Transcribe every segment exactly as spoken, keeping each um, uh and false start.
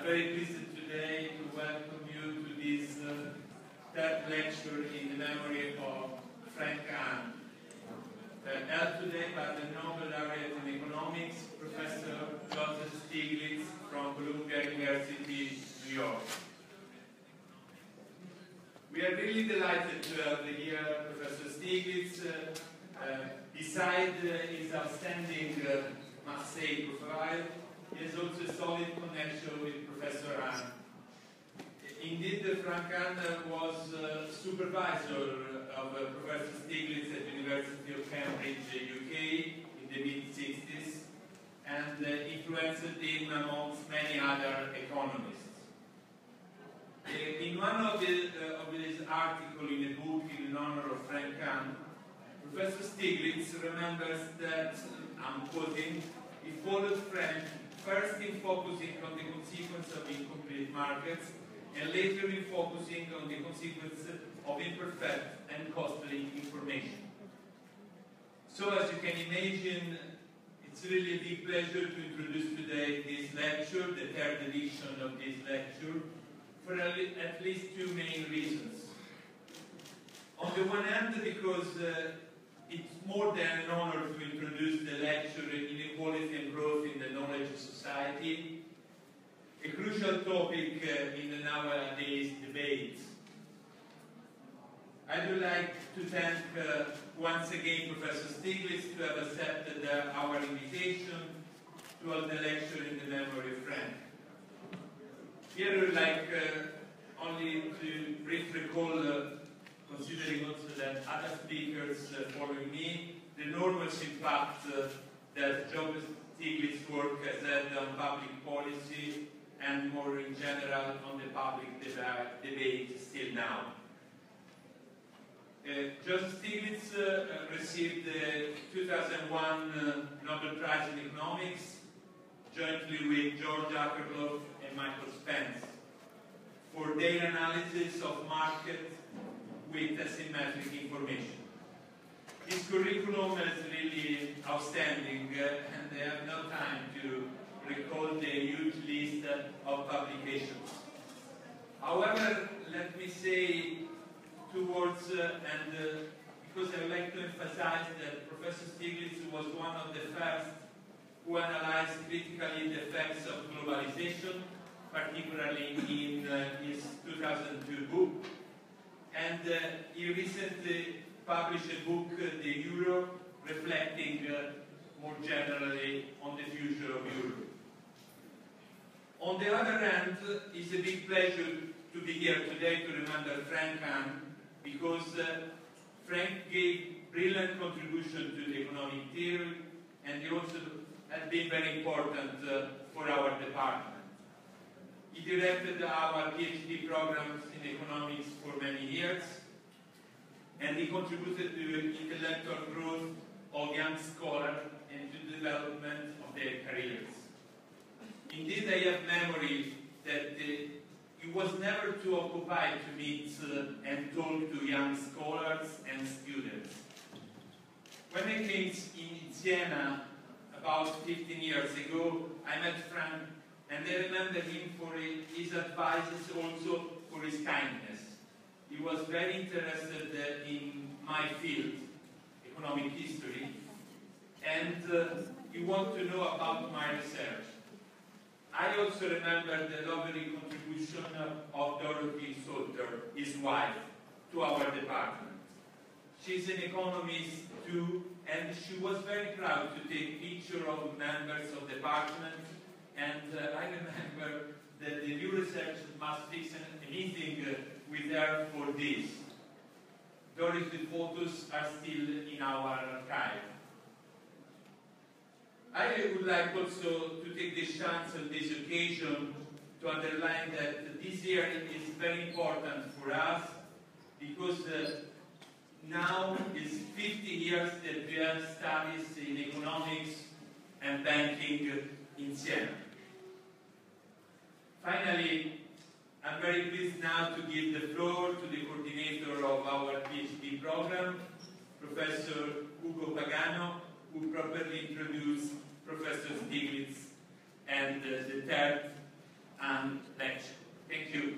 I'm very pleased today to welcome you to this uh, third lecture in the memory of Frank Kahn, uh, held today by the Nobel laureate in economics, Professor Joseph Stiglitz from Columbia University, New York. We are really delighted to have here Professor Stiglitz. Uh, uh, beside uh, his outstanding uh, Marseille profile, he has also a solid connection with Professor Hahn. Indeed, uh, Frank Kahn was uh, supervisor of uh, Professor Stiglitz at the University of Cambridge, U K, in the mid sixties, and uh, influenced him amongst many other economists. Uh, in one of, the, uh, of his articles in a book in honor of Frank Kahn, Professor Stiglitz remembers that, I'm quoting, he followed Frank first in focusing on the consequence of incomplete markets, and later in focusing on the consequence of imperfect and costly information. So, as you can imagine, it's really a big pleasure to introduce today this lecture, the third edition of this lecture, for at least two main reasons. On the one hand, because uh, it's more than an honor to introduce the lecture Inequality and Growth in the Knowledge Society, a crucial topic uh, in the nowadays debates. I would like to thank uh, once again Professor Stiglitz to have accepted uh, our invitation to hold the lecture in the memory of Frank. Here I would like uh, only to briefly recall, uh, considering also that other speakers uh, following me, the enormous impact uh, that Joseph Stiglitz's work has had on public policy and more in general on the public deba debate still now. Uh, Joseph Stiglitz uh, received the two thousand one uh, Nobel Prize in Economics jointly with George Akerlof and Michael Spence for their analysis of market with asymmetric information. This curriculum is really outstanding, uh, and they have no time to recall the huge list uh, of publications. However, let me say two words, uh, and uh, because I would like to emphasize that Professor Stiglitz was one of the first who analyzed critically the effects of globalization, particularly in uh, his two thousand two book. And uh, he recently published a book, uh, The Euro, reflecting uh, more generally on the future of Europe. On the other hand, it's a big pleasure to be here today to remember Frank Kahn, because uh, Frank gave brilliant contribution to the economic theory, and he also has been very important uh, for our department. He directed our PhD programs in economics for many years, and he contributed to intellectual growth of young scholars and to the development of their careers. Indeed, I have memory that uh, he was never too occupied to meet uh, and talk to young scholars and students. When I came in Siena about fifteen years ago, I met Frank, and I remember him for his advices, also for his kindness. He was very interested uh, in my field, economic history, and uh, he wanted to know about my research. I also remember the lovely contribution of Dorothy Salter, his wife, to our department. She's an economist too, and she was very proud to take pictures of members of the department. And uh, I remember that the new research must fix a meeting uh, with her for this. Dorothy's photos are still in our archive. I would like also to take this chance on this occasion to underline that this year is very important for us, because uh, now is fifty years that we have studies in economics and banking in Siena. Finally, I'm very pleased now to give the floor to the coordinator of our PhD program, Professor Ugo Pagano, who properly introduced Professor Stiglitz and uh, the third and lecture. Thank you.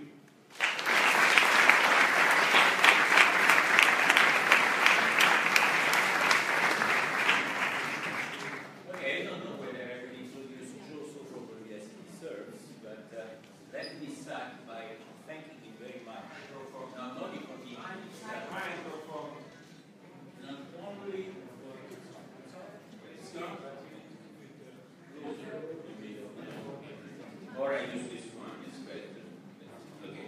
Okay, I don't know whether I will introduce Joe so properly as he deserves, but uh, let me start by thanking him very much. Not only for the not only or I use this one, it's better. Okay.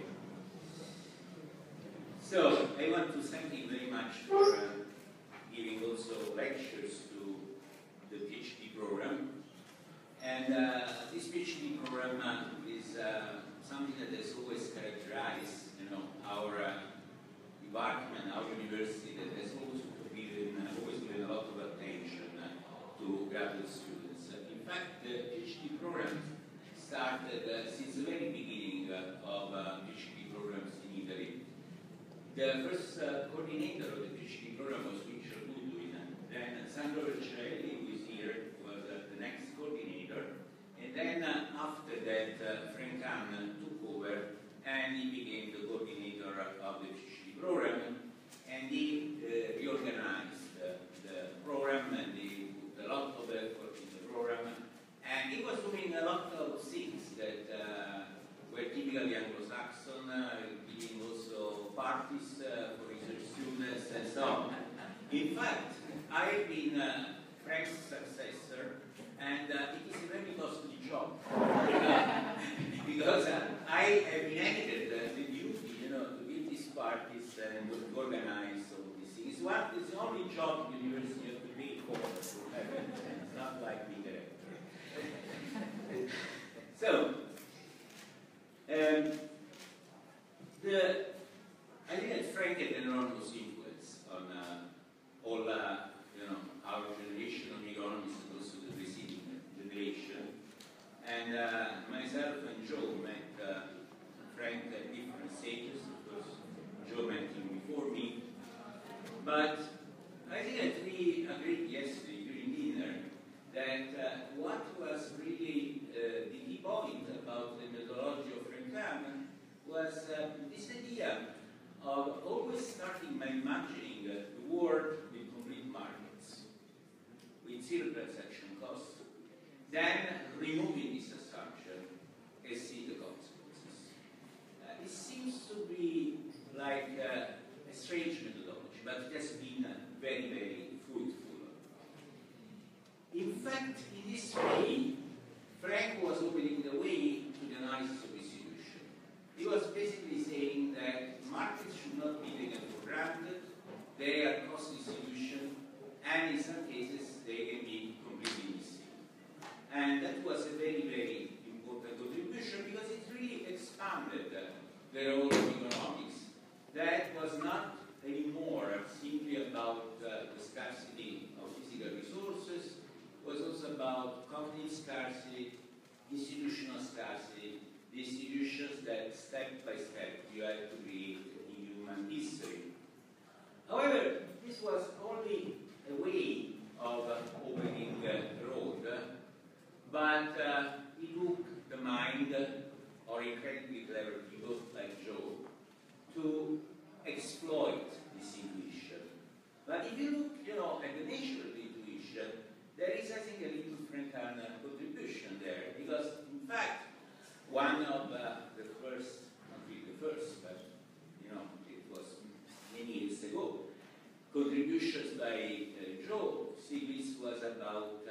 So I want to thank him very much for uh, giving also lectures to the PhD program. And uh, this PhD program uh, is uh, something that has always characterized, you know, our uh, department, our university, that has always given, uh, always given a lot of attention uh, to graduate students. Uh, in fact, the PhD program started uh, since the very beginning uh, of uh, PhD programs in Italy. The first uh, coordinator of the PhD program was Richard Goodwin. Then Sandro Vercelli, who is here, was uh, the next coordinator. And then uh, after that, uh, Frank Hahn took over and he became the coordinator of the PhD program. And he uh, reorganized uh, the program and he put a lot of effort in the program. And he was doing a lot of things that uh, were typically Anglo-Saxon, uh, giving also parties uh, for research students and so on. In fact, I've been uh, Frank's successor, and uh, it is a very costly job because uh, I have inherited uh, the duty, you know, to give these parties and to organize all these things. It's, one, it's the only job the university has to pay for. It's not like being a rector. So, um, the I think that Frank had an enormous influence on uh, all, uh, you know, our generation of economists and also the preceding generation. And uh, myself and Joe met uh, Frank at different stages. Of course, Joe met him before me. But I think that we agreed yesterday during dinner that uh, what was really uh, the key point about the methodology of Frank Hahn was uh, this idea of always starting by imagining uh, the world with complete markets, with zero transaction costs, then removing this assumption and see the consequences. Uh, it seems to be like uh, a strange methodology, but it has been uh, very, very fruitful. In fact, in this way, Frank was opening the way to the analysis of distribution. He was basically saying that markets should not be taken for granted, they are cost distribution, and in some cases they can be completely missing. And that was a very, very important contribution because it really expanded uh, the role of economics. That was not anymore simply about uh, the scarcity of physical resources, it was also about cognitive scarcity, institutional scarcity, the institutions that step by step you have to create in human history. However, this was only a way of uh, opening uh, the road, uh, but uh, it took the mind uh, or incredibly clever people like Joe to exploit this intuition. But if you look, you know, at the nature of the intuition, there is, I think, a little Frank Hahn contribution there, because in fact, one of uh, the first, not really the first, but you know, it was many years ago, contributions by uh, Joe Stiglitz was about uh,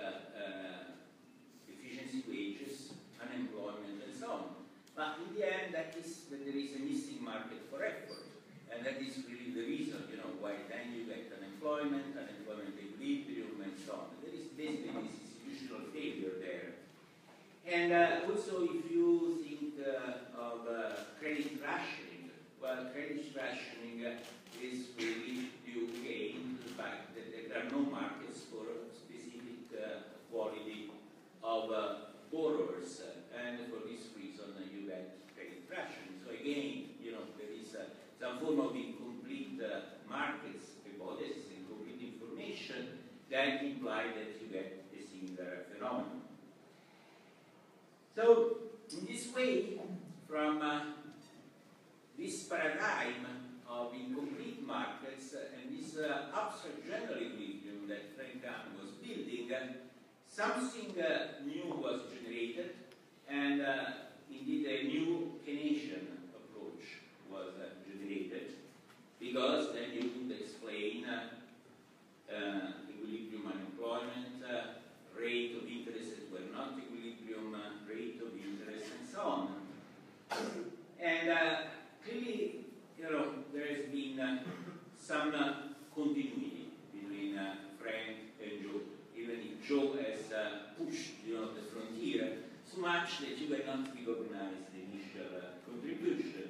uh, efficiency wages, unemployment, and so on. But in the end, that is that there is a missing market for effort, and that is really the reason, you know, why then you get unemployment, unemployment equilibrium, and so on. There is basically this institutional failure there. And uh, also, if you think uh, of uh, credit rationing, well, credit rationing uh, is really due again to the fact that there are no markets for a specific uh, quality of uh, borrowers, uh, and for this reason uh, you get credit rationing. So again, you know, there is uh, some form of incomplete uh, markets hypothesis, incomplete information that imply that you get a similar phenomenon. So, in this way, from uh, this paradigm of incomplete markets and this uh, abstract general equilibrium that Frank Kahn was building, uh, something uh, new was generated, and uh, indeed a new Keynesian approach was uh, generated, because then you could explain uh, uh, equilibrium unemployment, uh, rate of interest that were not equilibrium, uh, rate of interest, and so on. And uh, clearly, you know, there has been uh, some uh, continuity between uh, Frank and Joe, even if Joe has uh, pushed, you know, the frontier so much that you cannot recognize the initial uh, contribution.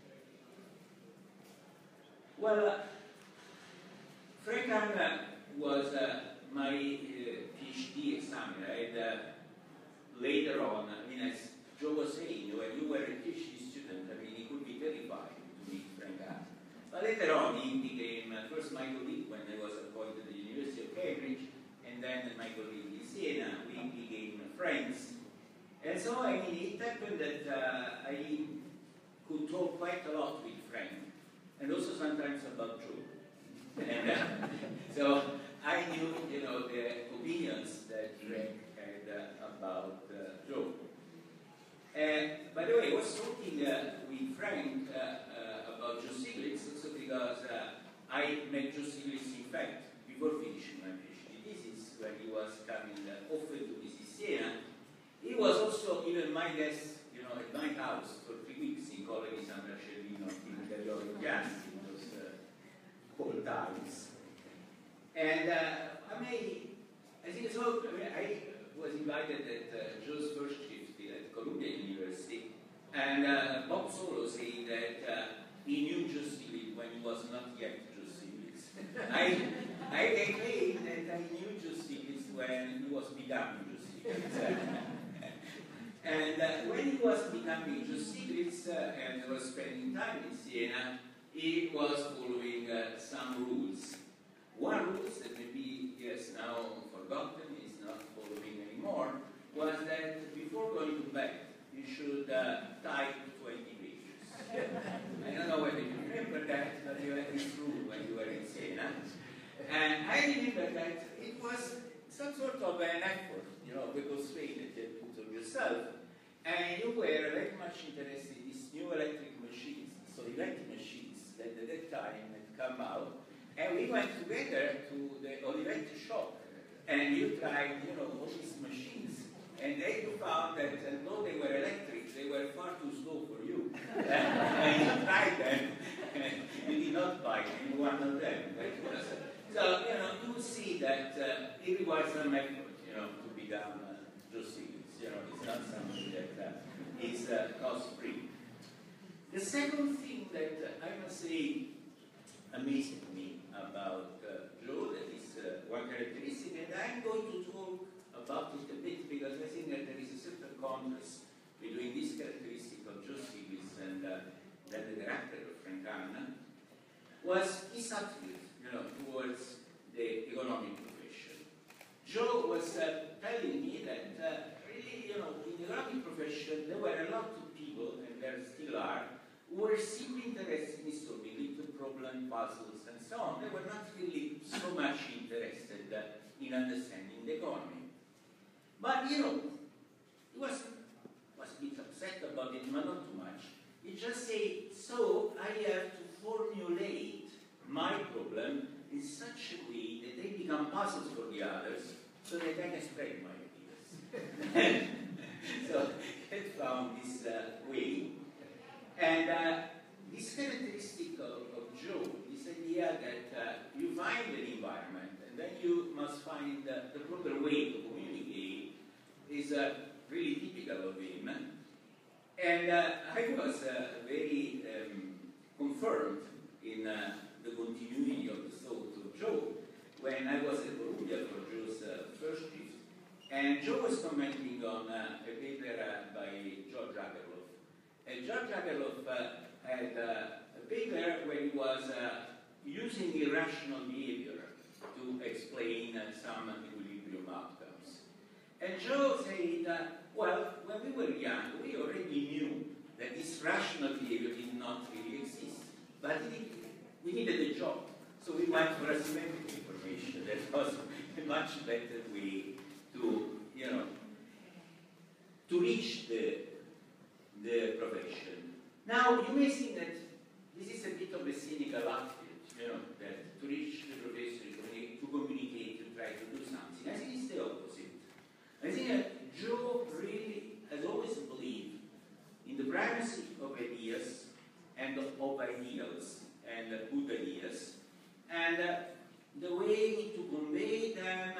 Well, uh, Frank Kahn uh, was uh, my uh, PhD examiner, and uh, later on, I mean, as Joe was saying, when you were a PhD student, I mean, it could be terrifying to meet Frank Kahn. But later on, he became uh, first my colleague when I was appointed at the University of Cambridge, and then my colleague in Siena. We became friends. And so, I mean, it happened that uh, I could talk quite a lot with Frank, and also sometimes about Joe. And uh, so I knew, you know, the opinions that Frank had uh, about uh, Joe. And by the way, I was talking uh, with Frank uh, uh, about Joe Stiglitz also because uh, I met Joe Stiglitz, in fact, before finishing my PhD thesis, when he was coming uh, often to visit Siena. He was also even my guest, you know, at my house for three weeks in Colleghi San Marcellino in Galerio Chiasti in those uh, old times. And uh, I mean, I think so. I, mean, I was invited at uh, Joe's first shift at Columbia University, and uh, Bob Solo saying that uh, he knew Joe Stiglitz when he was not yet Joe Stiglitz. I, I claim that I knew Joe Stiglitz when he was becoming Joe Stiglitz. And uh, when he was becoming Joe Stiglitz uh, and was spending time in Siena, he was following uh, some rules. One rule that maybe he has now forgotten, is not following anymore, was that before going to bed, you should uh, type twenty pages. I don't know whether you remember that, but you had this rule when you were in Siena. And I remember that it was some sort of an effort, you know, because strain that you put on yourself, and you were very much interested in these new electric machines, so electric machines that at that time had come out, and we went together to the Olivetti shop, and you tried, you know, all these machines, and then you found that although they were electric, they were far too slow for you. And you tried them, and you did not buy any one of them. So, you know, you see that uh, it requires some effort, you know, to become uh, Joe Stiglitz. You know, it's not something that uh, is uh, cost-free. The second thing that uh, I must say amazed me about uh, Joe, that is uh, one characteristic, and I'm going to talk about it a bit because I think that there is a certain contrast between this characteristic of Joe Stiglitz and uh, then the character of Frank Kahn, was his attitude, you know, towards the economic profession. Joe was uh, telling me that uh, really, you know, in the economic profession there were a lot of people, and there still are, who were simply interested in solving little problem puzzles and so on. They were not really so much interested uh, in understanding the economy. But, you know, he was, was a bit upset about it, but not too much. He just said, so I have to formulate my problem in such a way that they become puzzles for the others, so that I can spread my ideas. So he had found this uh, way. And uh, this characteristic of, of Joe, this idea that uh, you find an environment and then you must find uh, the proper way to communicate, is uh, really typical of him. And uh, I was uh, very um, confirmed in uh, the continuity of the thought of Joe when I was at Columbia for Joe's uh, first shift. And Joe was commenting on uh, a paper uh, by George Akerlof. And George Akerlof uh, had uh, a paper where he was uh, using irrational behavior to explain uh, some equilibrium outcomes. And Joe said, uh, well, when we were young, we already knew that this rational behavior did not really exist. But it, we needed a job. So we went for asymmetric information. That was a much better way to, you know, to reach the, the profession. Now, you may think that this is a bit of a cynical attitude, you know, that to reach the professor, to communicate, to try to do something. I think it's the opposite. I think that Joe really has always believed in the primacy of ideas and of ideals and good ideas, and uh, the way to convey them,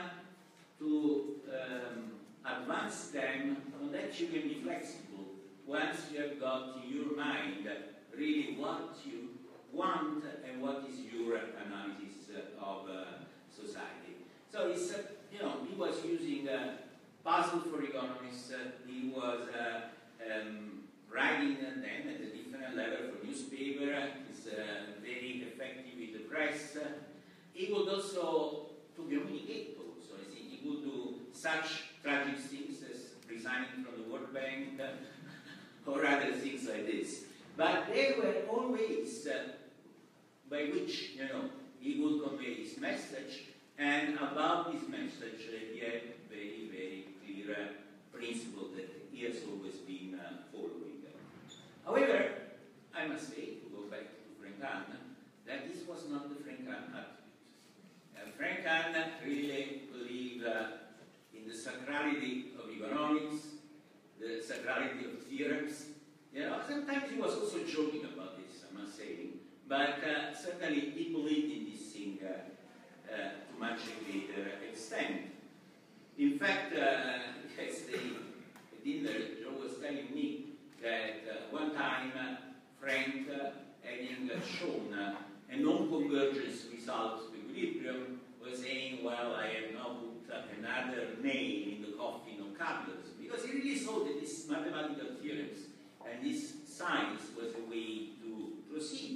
to um, advance them, so that you can be flexible once you have got in your mind really what you want and what is your analysis of uh, society. So it's, uh, you know, he was using uh, puzzle for economists, uh, he was uh, um, writing then at a different level for newspaper, he's uh, very effective with the press. He would also, to communicate also, I think he would do such tragic things as resigning from the World Bank or other things like this. But they were always uh, by which, you know, he would convey his message, and about his message uh, he had very, very clear uh, principle that he has always been uh, following. However, I must say, to go back to Frank Kahn, that this was not the Frank Kahn attitude. Uh, Frank Kahn really believed uh, in the sacrality of economics, the sacrality of theorems. You know, sometimes he was also joking about this, I must say, but uh, certainly he believed in this thing uh, uh, to much greater extent. In fact, uh, yesterday at dinner, Joe was telling me that uh, one time uh, Frank, uh, having uh, shown uh, a non-convergence result of equilibrium, was saying, well, I have now put uh, another nail in the coffin of capitalism, because he really saw that these mathematical theorems and this science was a way to proceed.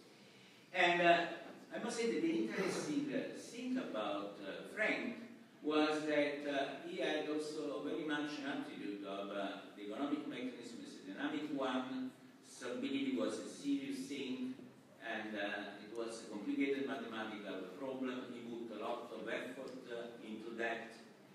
And uh, I must say that the interesting uh, thing about uh, Frank was that uh, he had also very much an attitude of uh, the economic mechanism as a dynamic one, stability was a serious thing, and uh, it was a complicated mathematical problem. He put a lot of effort uh, into that.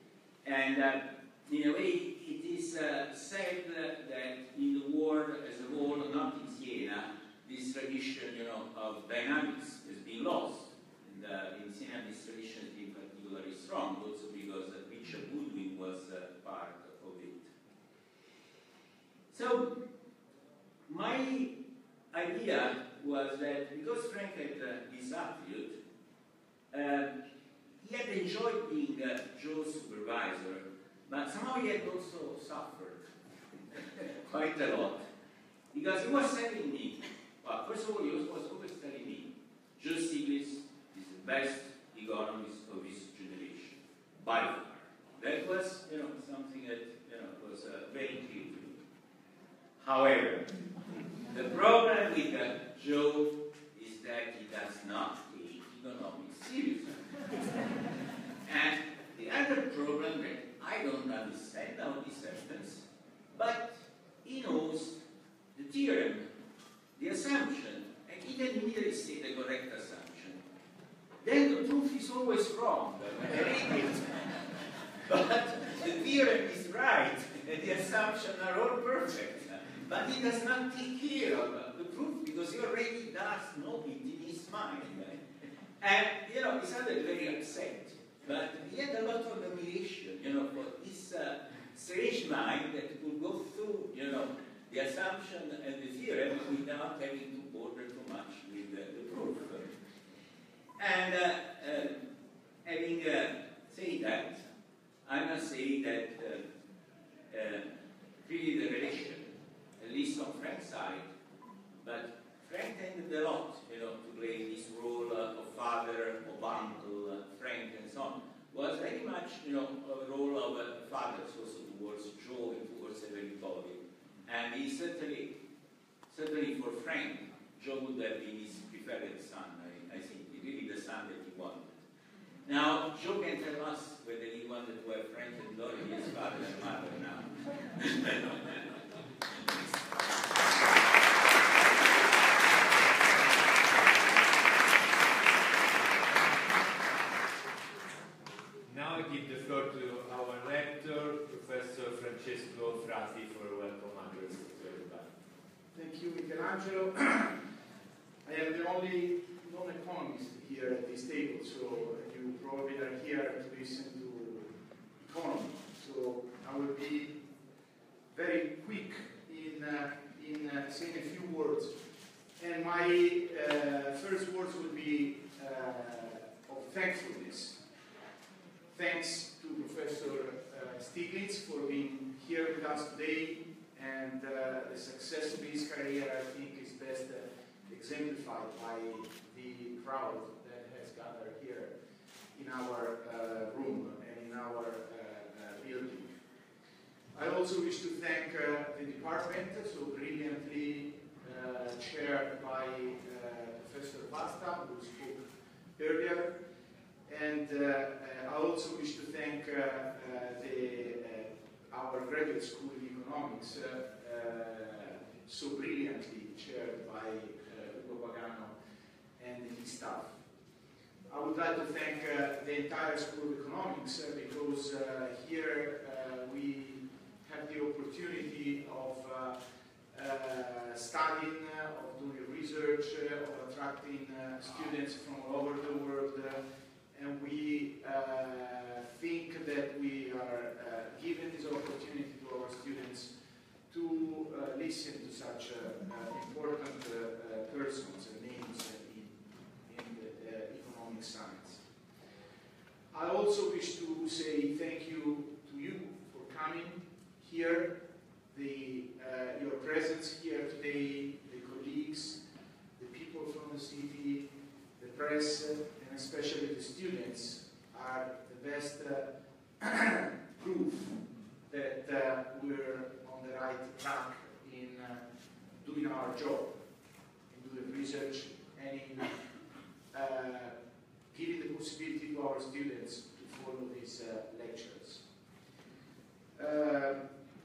And uh, in a way, it is uh, said uh, that in the world as a whole, not in Siena, this tradition, you know, of dynamics has been lost. And uh, in Siena, this tradition has been particularly strong, also because uh, Richard Goodwin was uh, part of it. So, my idea was that because Frank had uh, this attitude, uh, he had enjoyed being uh, Joe's supervisor, but somehow he had also suffered quite a lot. Because he was telling me, well, first of all, he was, was always telling me, Joe Stiglitz is the best economist of his generation, by far. That was, you know, something that, you know, was uh, very clear to me. However, the problem with uh, Joe is that he does not take economics seriously. And the other problem that I don't understand how this happens, but he knows the theorem, the assumption, and he can immediately state the correct assumption. Then the proof is always wrong. But the theorem is right, and the assumptions are all perfect. But he does not take care of the proof because he already does know it in his mind. And, you know, he sounded very upset. But he had a lot of admiration, you know, for this uh, strange mind that could go through, you know, the assumption and the theorem without having to bother too much with uh, the proof. And uh, uh, having uh, said that, I must say that uh, uh, really the relation, at least on Frank's side, but Frank tended a lot, you know, to play this role uh, of father, of uncle, uh, Frank, and so on, was very much, you know, a role of a uh, father also towards Joe and towards everybody. And he certainly, certainly for Frank, Joe would have been his preferred son, I, I think, really the son that he wanted. Now, Joe can tell us whether he wanted to have Frank and Dorothy as father and mother now. Rafi for a welcome address to everybody. Thank you, Michelangelo. I am the only non-economist here at this table, so you probably are here to listen to economy. So I will be very quick in, uh, in uh, saying a few words. And my uh, first words will be uh, of thankfulness. Thanks to Professor uh, Stiglitz for being here with us today, and uh, the success of his career, I think, is best uh, exemplified by the crowd that has gathered here in our uh, room and in our uh, uh, building. I also wish to thank uh, the department, so brilliantly uh, chaired by uh, Professor Basta, who spoke earlier. And uh, uh, I also wish to thank uh, uh, the, uh, our graduate school in economics, uh, uh, so brilliantly chaired by uh, Ugo Pagano and his staff. I would like to thank uh, the entire School of Economics uh, because uh, here uh, we have the opportunity of uh, uh, studying, uh, of doing research, uh, of attracting uh, students from all over the world. Uh, And we uh, think that we are uh, giving this opportunity to our students to uh, listen to such uh, uh, important uh, uh, persons and names in, in the uh, economic science. I also wish to say thank you to you for coming here, the, uh, your presence here today, the colleagues, the people from the city, the press, uh, and especially the students are the best uh, proof that uh, we're on the right track in uh, doing our job, in doing research, and in uh, giving the possibility to our students to follow these uh, lectures. Uh,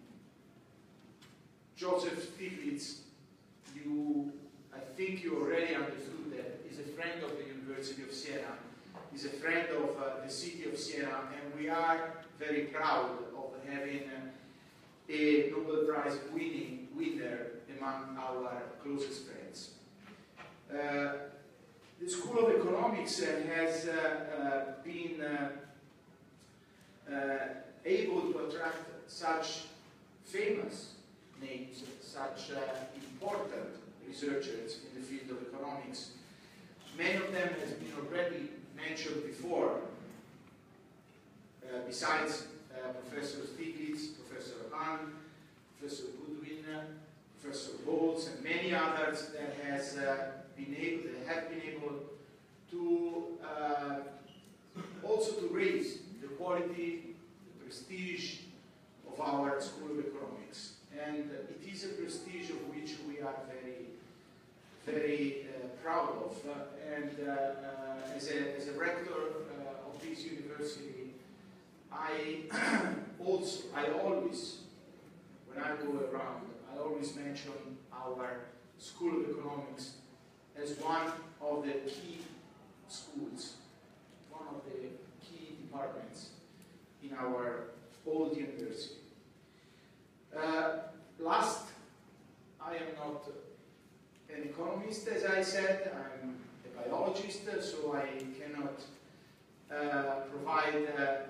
Joseph Stiglitz, you, I think you already understood that, is a friend of the University of Siena, is a friend of uh, the city of Siena, and we are very proud of having uh, a Nobel Prize winning winner among our closest friends. Uh, the School of Economics uh, has uh, uh, been uh, uh, able to attract such famous names, such uh, important researchers in the field of economics. Many of them have been already mentioned before, uh, besides uh, Professor Stiglitz, Professor Hahn, Professor Goodwin, Professor Boltz, and many others that has uh, been able, that have been able to uh, also to raise the quality, the prestige of our School of Economics. And it is a prestige of which we are very, very uh, proud of. Uh, and uh, uh, as, a, as a rector uh, of this university, I also, I always, when I go around, I always mention our School of Economics as one of the key schools, one of the key departments in our old university. Uh, last, I am not an economist, as I said. I'm a biologist, so I cannot uh, provide uh, uh,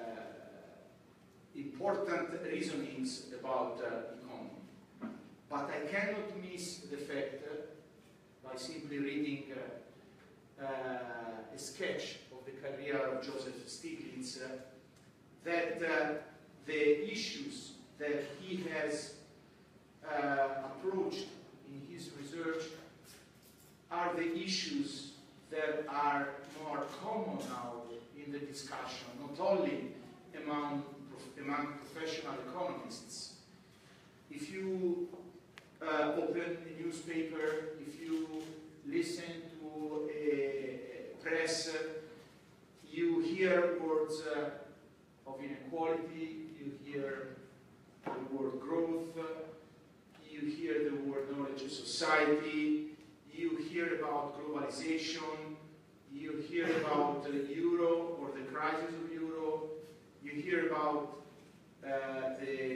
important reasonings about uh, economy. But I cannot miss the fact, uh, by simply reading uh, uh, a sketch of the career of Joseph Stiglitz, uh, that uh, the issues that he has uh, approached in his research are the issues that are more common now in the discussion, not only among, among professional economists. If you uh, open a newspaper, if you listen to a, a press, uh, you hear words uh, of inequality, you hear the word growth, you hear the word knowledge of society, you hear about globalization, you hear about the euro or the crisis of euro, you hear about uh, the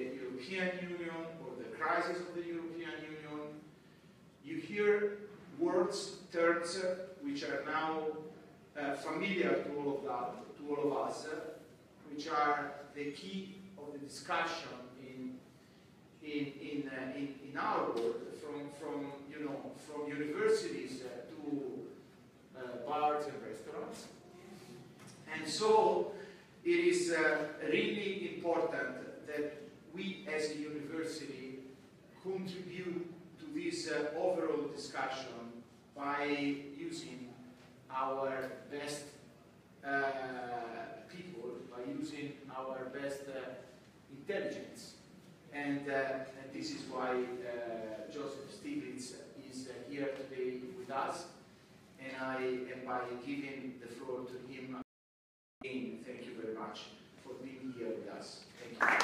European Union or the crisis of the European Union, you hear words, terms, uh, which are now uh, familiar to all of that, to all of us, uh, which are the key of the discussion in in in, uh, in, in our world, from from you know from universities uh, to uh, bars and restaurants, and so it is uh, really important that we as a university contribute to this uh, overall discussion by using our best uh, people, by using our best uh, intelligence. And, uh, and this is why uh, Joseph Stiglitz is uh, here today with us. And I, and by giving the floor to him, again, thank you very much for being here with us. Thank you.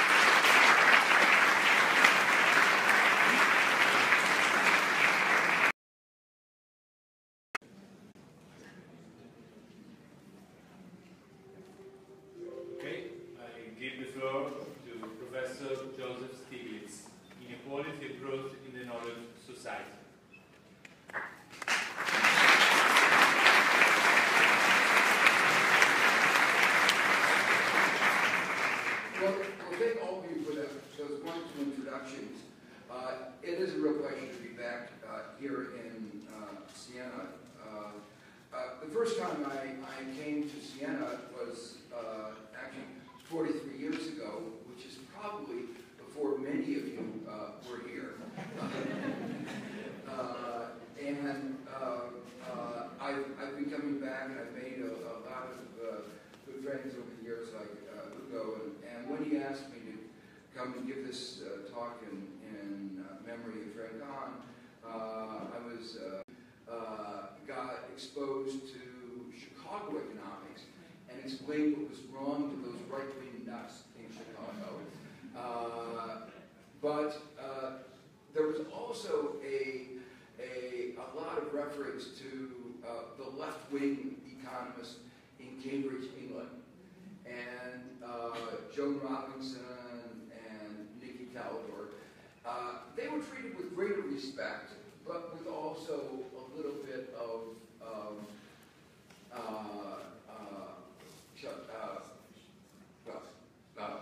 Okay, I give the floor to Professor Joseph Stiglitz, Inequality and Growth in the Knowledge Society. Well, well, thank all of you for that, those wonderful introductions. Uh, it is a real pleasure to be back uh, here in uh, Siena. Uh, uh, the first time I, I came to Siena was uh, actually forty-three years ago, which is probably before many of you uh, were here. uh, and uh, uh, I've, I've been coming back, and I've made a, a lot of uh, good friends over the years, like uh, Ugo, and, and when he asked me to come and give this uh, talk in, in uh, memory of Frank Kahn, uh, I was uh, uh, got exposed to Chicago economics and explained what was wrong with those right-wing nuts in Chicago. Uh, but uh, there was also a, a, a lot of reference to uh, the left-wing economists in Cambridge, England. And uh, Joan Robinson and Nikki Caldor, uh, they were treated with greater respect, but with also a little bit of um, uh, uh, uh, well, uh,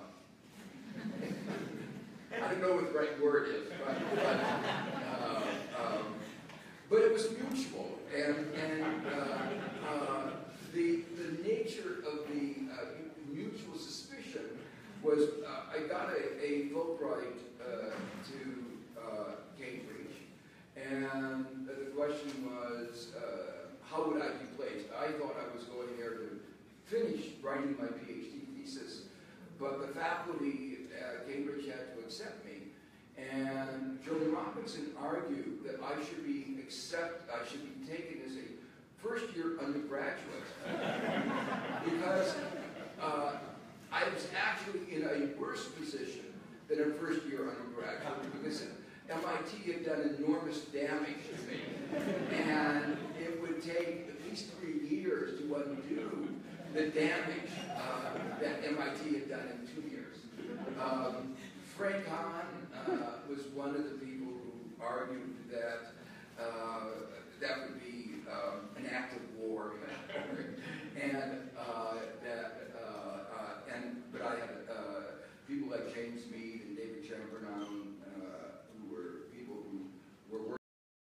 I don't know what the right word is, but, but, uh, um, but it was mutual, and, and uh, uh, the, the nature of the uh, mutual suspicion was, uh, I got a, a Fulbright uh, to uh, Cambridge, and the question was, uh, how would I be placed? I thought I was going there to finish writing my PhD thesis, but the faculty at Cambridge had to accept me, and Joan Robinson argued that I should be accept, I should be taken as a first-year undergraduate because uh, I was actually in a worse position than a first-year undergraduate because M I T had done enormous damage to me, and it would take at least three years to undo the damage uh, that M I T had done in two years. Um, Frank Kahn uh, was one of the people who argued that uh, that would be um, an act of war, and uh, that uh, uh, and but I had uh, people like James Mead and David Chamberlain uh, who were people who were working.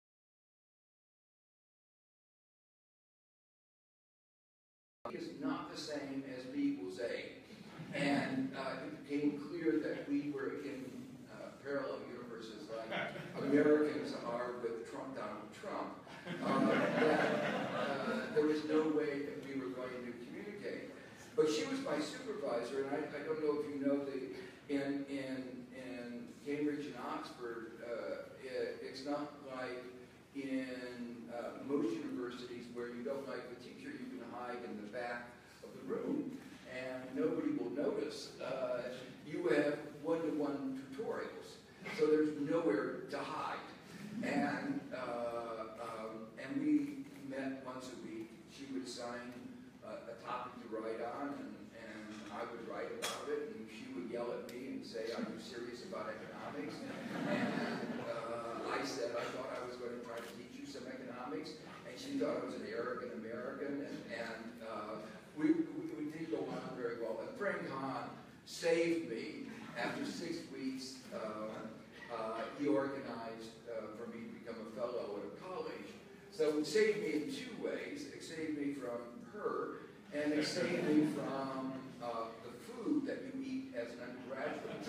Is not the same as B equals A, and uh, it became clear that we were in uh, parallel universes like Americans are with Trump, Donald Trump. Uh, that uh, there was no way that we were going to communicate. But she was my supervisor, and I, I don't know if you know the in in in Cambridge and Oxford, uh, it, it's not like in uh, most universities where you don't like the teacher, you can hide in the back of the room, and nobody will notice. Uh, you have one-to-one tutorials, so there's nowhere to hide. And uh, um, and we met once a week. She would assign uh, a topic to write on, and, and I would write about it, and she would yell at me and say, "Are you serious about economics?" And uh, I said I thought I was going to try to teach you some economics, and she thought I was an arrogant American, and, and uh, we, we, we did go on very well. And Frank Hahn saved me after six weeks. Uh, uh, he organized uh, for me to become a fellow at a college. So it saved me in two ways. It saved me from her, and it saved me from uh, the food that you eat as an undergraduate.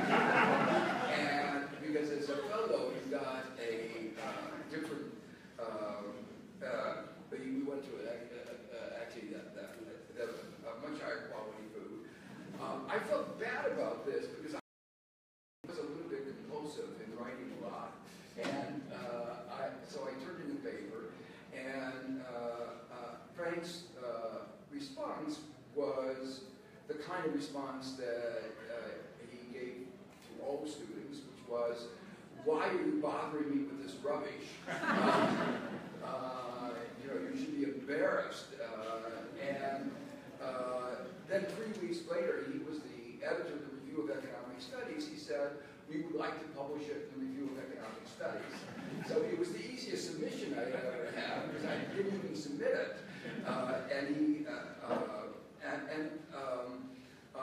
And because as a fellow, you got a uh, different, um, uh, we went to a, uh, actually that, that, that, a much higher quality food. Um, I felt bad about this because I was a little bit compulsive in writing a lot. And uh, I, so I turned in the paper, and uh, uh, Frank's uh, response was the kind of response that uh, he gave to all students, which was, "Why are you bothering me with this rubbish? Um, uh, you know, you should be embarrassed." Uh, and uh, then three weeks later, he was the editor of the Review of Economic Studies. He said, "We would like to publish it in the Review of Economic Studies." So it was the easiest submission I had ever had, because I didn't even submit it. Uh, and he, uh, uh, and, and um, uh,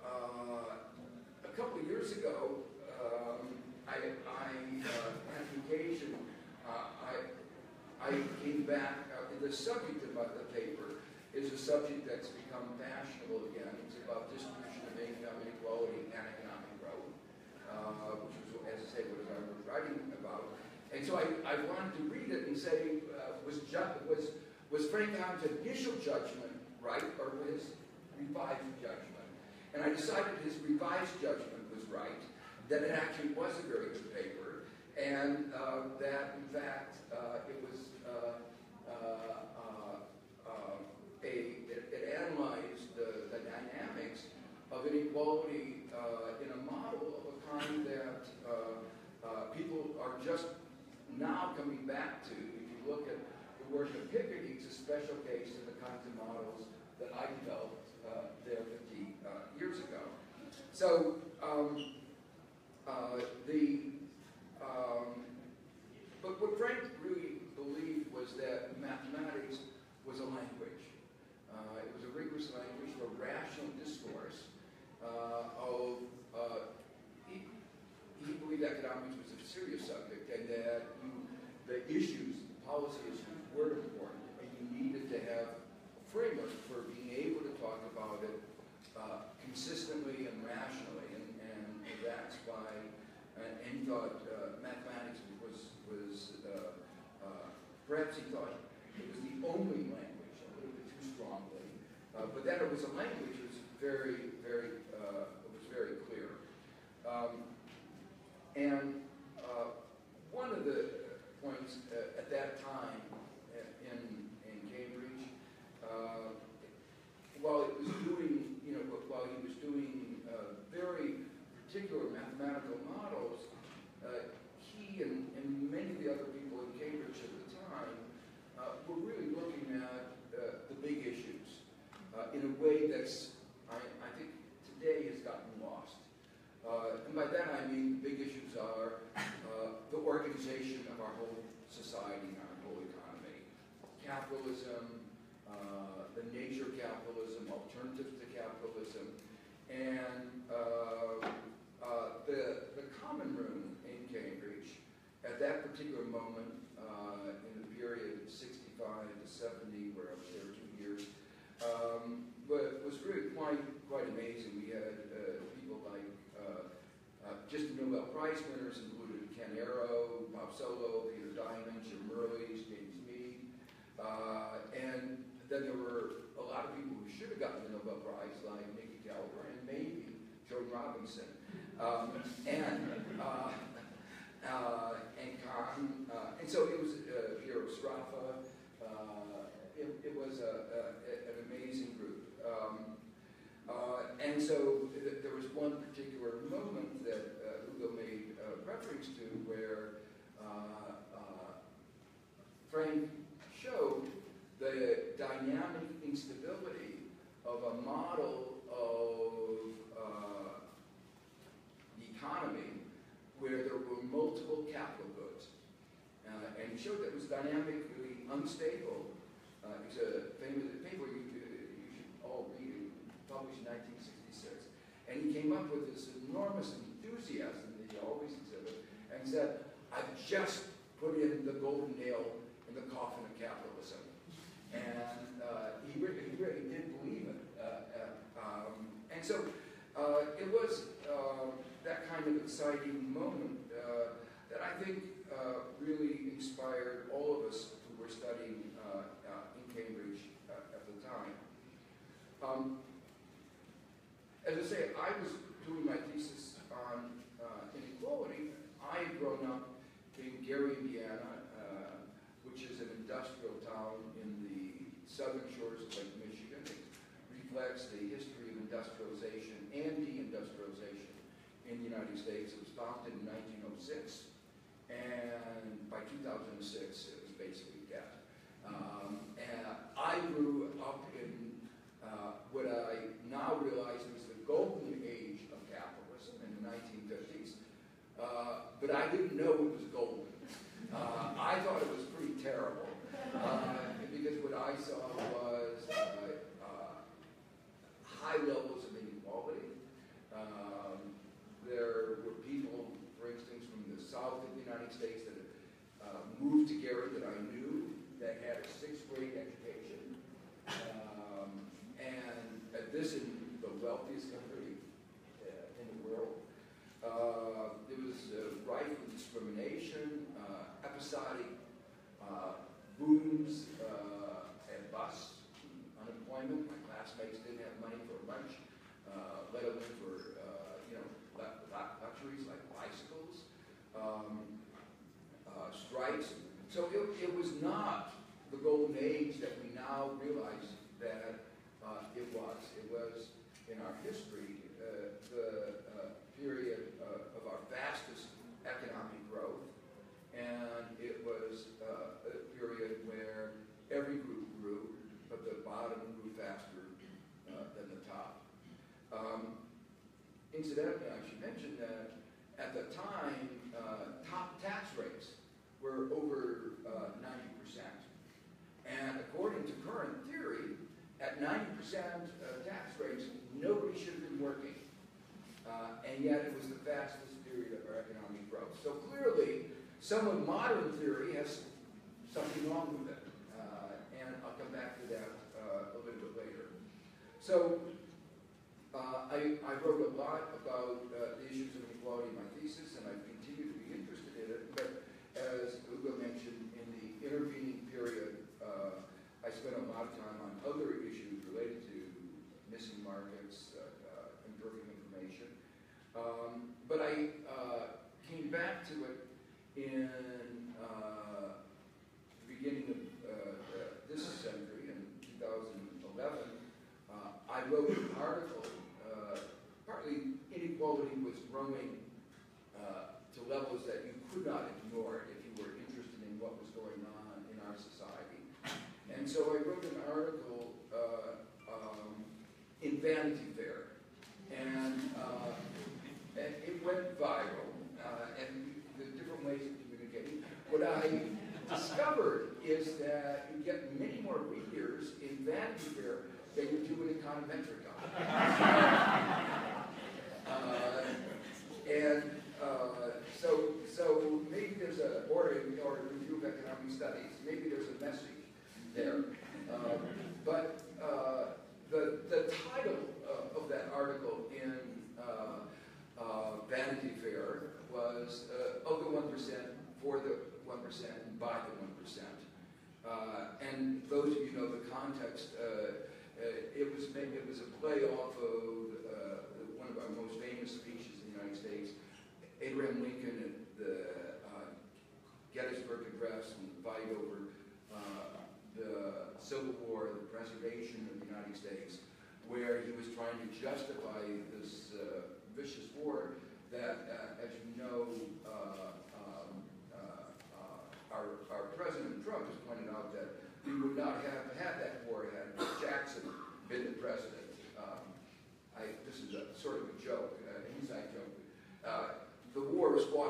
uh, a couple of years ago, um, I, I uh, had an occasion, uh, I, I came back, uh, the subject about the paper is a subject that's become fashionable again. It's about distribution of income, inequality, and economic growth, uh, which was, as I say, what I was writing about. And so I, I wanted to read it and say, uh, was, was, was Frank Hahn's initial judgment right, or his revised judgment? And I decided his revised judgment was right, that it actually was a very good paper, and uh, that, in fact, uh, it was uh, uh, uh, uh, a, it, it analyzed the, the dynamics of inequality uh, in a model of a kind that uh, uh, people are just now coming back to. If you look at the work of Piketty, it's a special case of the kinds of models that I developed uh, there fifty uh, years ago. So um, uh, the um, but what Frank really believed was that mathematics was a language. Uh, it was a rigorous language for rational discourse uh, of uh, he, he believed economics was a serious subject, and that you, the issues, the policy issues, were important, and you needed to have a framework for being able to talk about it uh, consistently and rationally, and, and that's why, and, and he thought uh, mathematics was, was uh, uh, perhaps he thought it was the only language, a little bit too strongly, uh, but that it was a language was very, very, uh, it was very clear. Um, and uh, one of the points uh, at that time in, in Cambridge, uh, while it was doing, you know, while he was doing uh, very particular mathematical models, uh, he and, and many of the other people in Cambridge at the time uh, were really looking at uh, the big issues uh, in a way that's, I, I think, today has gotten lost. Uh, and by that I mean the big issues are uh, the organization of our whole society and our whole economy. Capitalism, uh, the nature of capitalism, alternatives to capitalism, and uh, uh, the, the common room in Cambridge at that particular moment uh, in the period sixty-five to seventy, where I was there two years, um, but was really quite, quite amazing. We had uh, people like Uh, uh, just the Nobel Prize winners included Ken Arrow, Bob Solow, Peter Diamond, Jim Merlis, James Mead, uh, and then there were a lot of people who should have gotten the Nobel Prize, like Nikki Caliber and maybe Joan Robinson, um, and uh, uh, and Kahn, uh, and so it was uh, Piero Sraffa. Uh, it, it was a, a, an amazing group. Um, Uh, and so th there was one particular moment that uh, Hugo made uh, reference to where uh, uh, Frank showed the dynamic instability of a model of uh, capital goods. Uh, and he showed that it was dynamically unstable. Uh, it's a famous paper you, you should all read, published in nineteen sixty-six. And he came up with this enormous enthusiasm that he always exhibited, and said, I've just put in the golden nail in the coffin of capitalism. And uh, he, really, he really did believe it. Uh, uh, um, and so uh, it was uh, that kind of exciting moment uh, that I think uh, really inspired all of us who were studying uh, uh, in Cambridge uh, at the time. Um, as I say, I was doing my thesis on uh, inequality. I had grown up in Gary, Indiana, uh, which is an industrial town in the southern shores of Lake Michigan. It reflects the history of industrialization and deindustrialization in the United States. It was founded in nineteen oh six, and by two thousand six, it was basically dead. Um, and I grew up in uh, what I now realize was the golden age of capitalism in the nineteen fifties, uh, but I didn't know it was golden. Uh, I thought it was pretty terrible, uh, because what I saw was uh, uh, high levels of inequality. Um, there were people, for instance, from the south of the United States that had uh, moved to Gary that I knew that had a sixth grade education. Um, and uh, this in the wealthiest country uh, in the world. Uh, there was uh, rife with discrimination, uh, episodic uh, booms uh, and busts, unemployment. My classmates didn't have money for lunch, uh, let alone for uh, you know luxuries like bicycles, um, uh, strikes. So it, it was not the golden age that we now realize that uh, it was. It was in our history uh, the uh, period uh, of our vastest economic growth, and it was uh, a period where every group grew, but the bottom grew faster uh, than the top. Um, incidentally, I should mention that at the time, uh, top tax rates were over uh, ninety percent. And according to current theory, at ninety percent uh, tax rates, nobody should have been working. Uh, and yet it was the fastest period of our economic growth. So clearly, some of modern theory has something wrong with it. Uh, and I'll come back to that uh, a little bit later. So uh, I, I wrote a lot about uh, the issues of inequality in my thesis, and I continue to be interested in it. But as Ugo mentioned, in the intervening period, uh, I spent a lot of time on other issues related to missing markets, uh, uh, imperfect information. Um, but I uh, came back to it in uh, the beginning of uh, uh, this century, in two thousand eleven. Uh, I wrote an article, uh, partly inequality was growing uh, to levels that you could not ignore if you were interested in what was going on in our society. And so I wrote an article uh, um, in Vanity Fair, and, uh, and it went viral, uh, and the different ways of communicating. What I discovered is that you get many more readers in Vanity Fair than you do in Econometrica. uh, and uh, so, so maybe there's a, or a, or a review of economic studies, maybe there's a message there. Uh, but uh, the, the title uh, of that article in uh, uh, Vanity Fair was uh, of the one percent, for the one percent, and by the one percent. Uh, and those of you know the context, uh, uh, it, was, it was a play off of uh, one of our most famous speeches in the United States, Abraham Lincoln at the uh, Gettysburg Address, and the fight over uh, the Civil War, the preservation of the United States, where he was trying to justify this uh, vicious war that, uh, as you know, uh, um, uh, uh, our, our President Trump has pointed out that we would not have had that war had Jackson been the president. Um, I, this is a sort of a joke, uh, an inside joke. Uh, the war was fought all over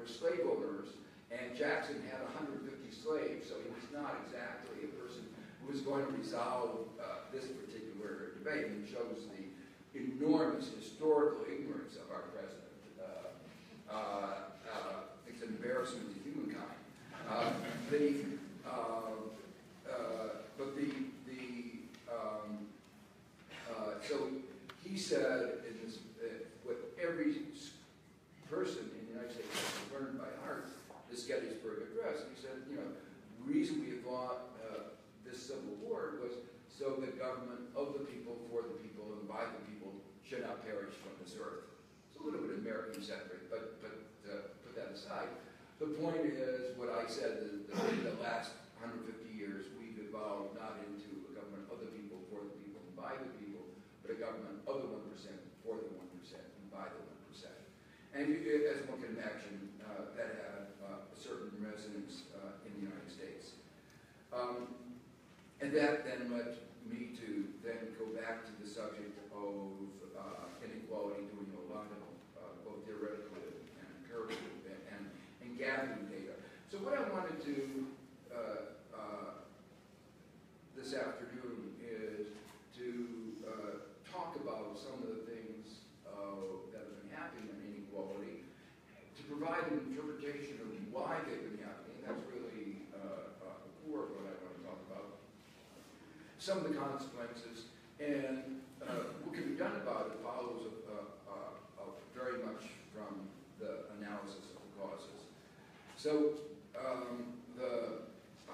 were slave owners, and Jackson had one hundred fifty slaves, so he was not exactly a person who was going to resolve uh, this particular debate, and shows the enormous historical ignorance of our president. Uh, uh, uh, it's an embarrassment to humankind. Uh, the, uh, uh, but the, the um, uh, so he said, in this, uh, what every person in the United States has learned by heart, the Gettysburg Address, and he said, you know, the reason we fought uh, this Civil War was so the government of the people, for the people, and by the people should not perish from this earth. It's a little bit American-centric, but, but uh, put that aside. The point is, what I said, that in the last one hundred fifty years, we've evolved not into a government of the people, for the people, and by the people, but a government of the one percent, for the one percent, and by the one percent. And you, as one can imagine, uh, that had uh, a certain resonance uh, in the United States. Um, and that then led me to then go back to the subject of uh, inequality, doing a lot of uh, both theoretical and empirical and, and, and gathering data. So what I want to do uh, uh, this afternoon is to uh, talk about some of the things uh, that have been happening in inequality, to provide an interpretation of why they've been happening. That's really uh, uh, the core of what I want to talk about. Some of the consequences, and uh, what can be done about it follows uh, uh, uh, very much from the analysis of the causes. So um, the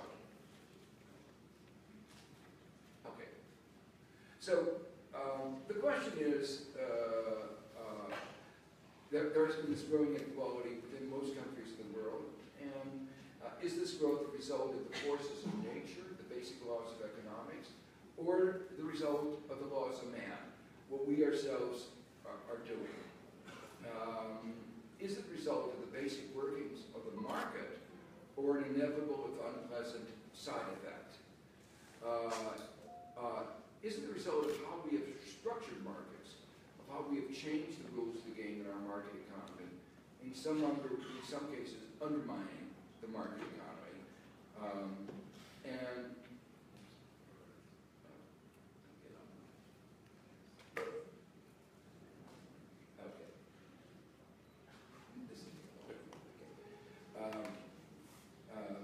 okay. So um, the question is, uh, uh, there, there has been this growing inequality within most countries of the world, and uh, is this growth the result of the forces of nature, the basic laws of economics, or the result of the laws of man, what we ourselves are, are doing? Um, is it the result of the basic workings of the market, or an inevitable, if unpleasant, side effect? Uh, uh, is it the result of how we have structured markets, of how we have changed the rules of the game in our market economy, in some, under, in some cases undermining the market economy? Um, and Um, uh,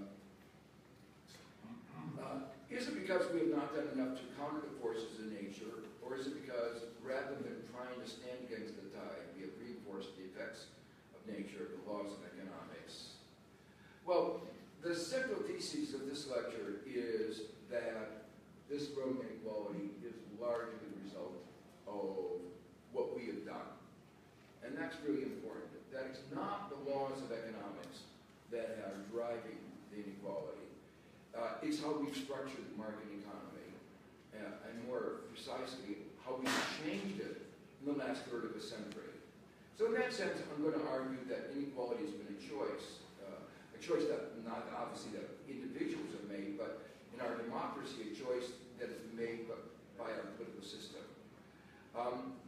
uh, is it because we have not done enough to counter the forces of nature, or is it because rather than trying to stand against the tide, we have reinforced the effects of nature, the laws of economics? Well, the central thesis of this lecture is that this growing inequality is largely the result of what we have done. And that's really important. That it's not the laws of economics that are driving the inequality. Uh, it's how we've structured the market economy, uh, and more precisely, how we've changed it in the last third of a century. So in that sense, I'm going to argue that inequality has been a choice, uh, a choice that not obviously that individuals have made, but in our democracy, a choice that has been made by our political system. Um,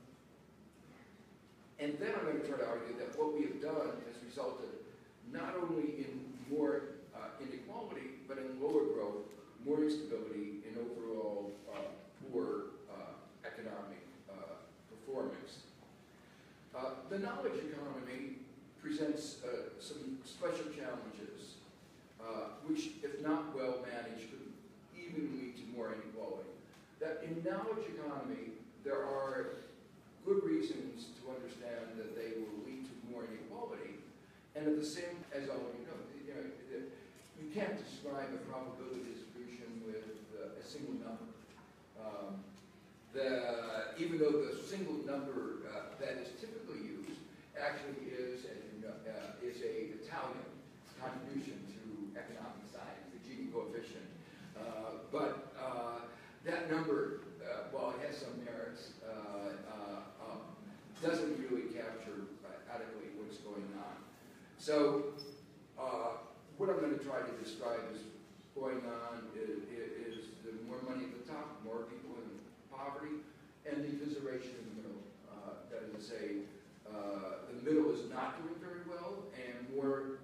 and then I'm going to try to argue that what we have done has resulted not only in more uh, inequality, but in lower growth, more instability, and overall uh, poor uh, economic uh, performance. Uh, the knowledge economy presents uh, some special challenges, uh, which, if not well managed, could even lead to more inequality. That in knowledge economy, there are good reasons to understand that they will lead to more inequality. And at the same, as all of you know, you know, you can't describe a probability distribution with uh, a single number. Um, the, even though the single number uh, that is typically used actually is, as you know, uh, is a Italian contribution to economic science, the Gini coefficient. Uh, but uh, that number, uh, while it has some merits, uh, uh, um, doesn't really capture uh, adequately what's going on. So, uh, what I'm going to try to describe is going on is, is the more money at the top, more people in poverty, and the evisceration in the middle. Uh, that is to say, uh, the middle is not doing very well, and more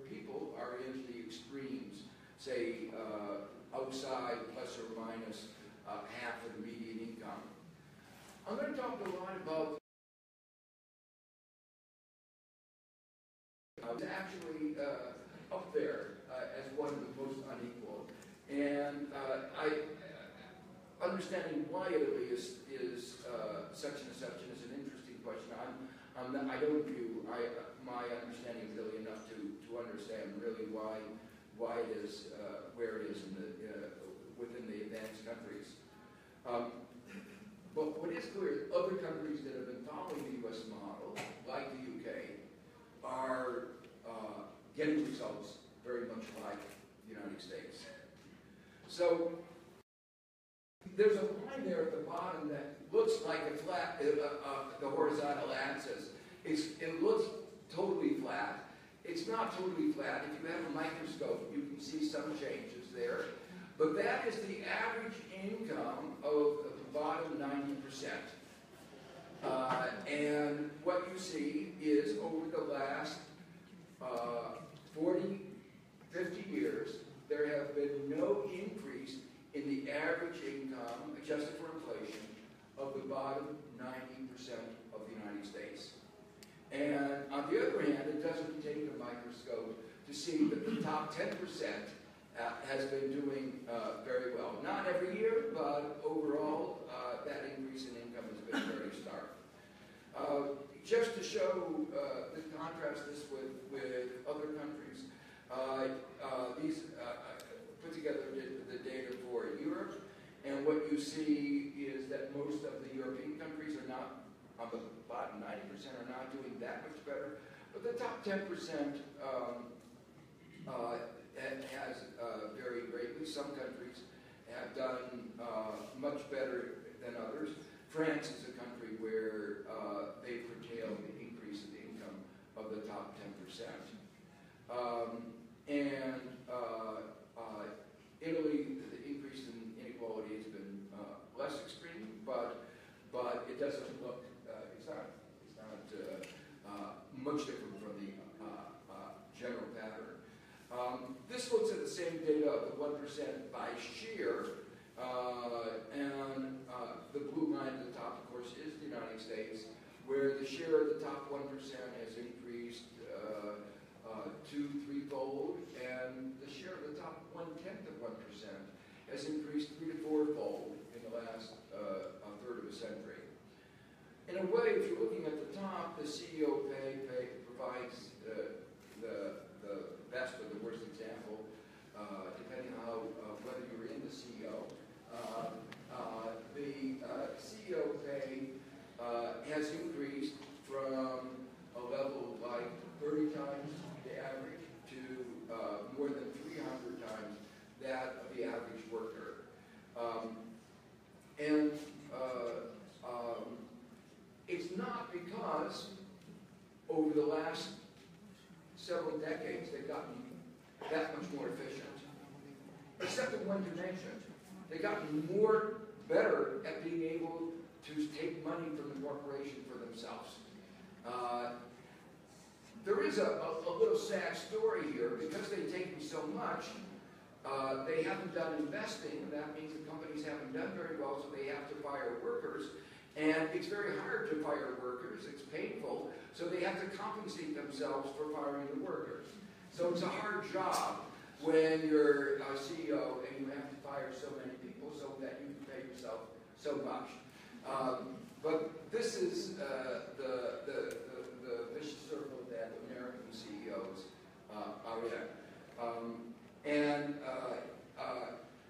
say, uh, outside plus or minus uh, half of the median income. I'm going to talk a lot about uh, it's actually uh, up there uh, as one of the most unequal. And uh, I, uh, understanding why Italy is, is uh, such and such is an interesting question. I'm, I'm not, I don't view I, my understanding of Italy enough to, to understand really why why it is uh, where it is in the, uh, within the advanced countries. Um, but what is clear is other countries that have been following the U S model, like the U K, are uh, getting results very much like the United States. So there's a line there at the bottom that looks like a flat, uh, uh, the horizontal axis. It's, it looks totally flat. It's not totally flat. If you have a microscope, you can see some changes there. But that is the average income of the bottom ninety percent. Uh, and what you see is over the last uh, forty, fifty years, there have been no increase in the average income, adjusted for inflation, of the bottom ninety percent of the United States. And on the other hand, it doesn't take a microscope to see that the top ten percent uh, has been doing uh, very well. Not every year, but overall, uh, that increase in income has been very stark. Uh, just to show uh, the contrast this with, with other countries, uh, uh, these uh, put together the, the data for Europe, and what you see is that most of the European countries are not, on the bottom ninety percent are not doing that much better, but the top ten percent um, uh, has uh, varied greatly. Some countries have done uh, much better than others. France is a country where uh, they curtailed the increase in the income of the top ten percent. Um, and uh, uh, Italy, the increase in inequality has been uh, less extreme, but but it doesn't look, uh, it's not, it's not uh, uh, much different from the uh, uh, general pattern. Um, this looks at the same data of the one percent by share, uh, and uh, the blue line at the top, of course, is the United States, where the share of the top one percent has increased uh, uh, two, threefold, and the share of the top one-tenth of one percent has increased three to fourfold in the last uh, a third of a century. In a way, if you're looking at the top, the C E O pay, pay provides uh, the, the best or the worst example, uh, depending on how, uh, whether you're in the C E O. Uh, uh, the uh, C E O pay uh, has increased from a level like thirty times the average to uh, more than three hundred times that of the average worker. Um, and uh, um, it's not because over the last several decades they've gotten that much more efficient, except in one dimension. They've gotten more better at being able to take money from the corporation for themselves. Uh, there is a, a, a little sad story here. Because they've taken so much, uh, they haven't done investing, and that means the companies haven't done very well, so they have to fire workers. And it's very hard to fire workers. It's painful, so they have to compensate themselves for firing the workers. So it's a hard job when you're a C E O and you have to fire so many people so that you can pay yourself so much. Um, but this is uh, the, the, the, the vicious circle that American C E Os uh, are in. Um, and uh, uh,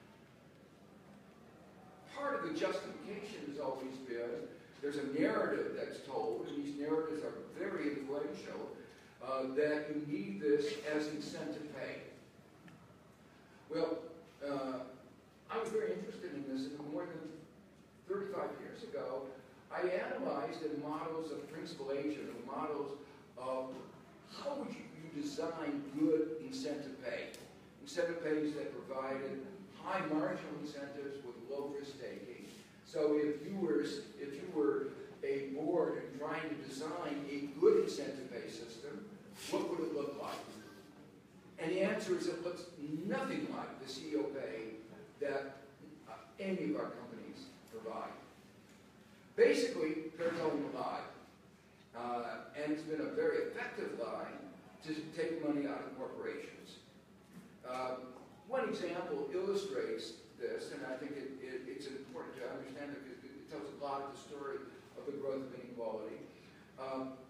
part of the justification has always been there's a narrative that's told, and these narratives are very influential, uh, that you need this as incentive pay. Well, uh, I was very interested in this, and more than thirty-five years ago, I analyzed in models of principal agent, or models of how would you, you design good incentive pay. Incentive pays that provided high marginal incentives with low risk taking. So if you were if you were a board and trying to design a good incentive pay system, what would it look like? And the answer answer is it looks nothing like the C E O pay that uh, any of our companies provide. Basically, they're telling a lie. Uh, and it's been a very effective lie to take money out of corporations. Uh, one example illustrates this, and I think it, it, it's important to understand it because it tells a lot of the story of the growth of inequality. Um,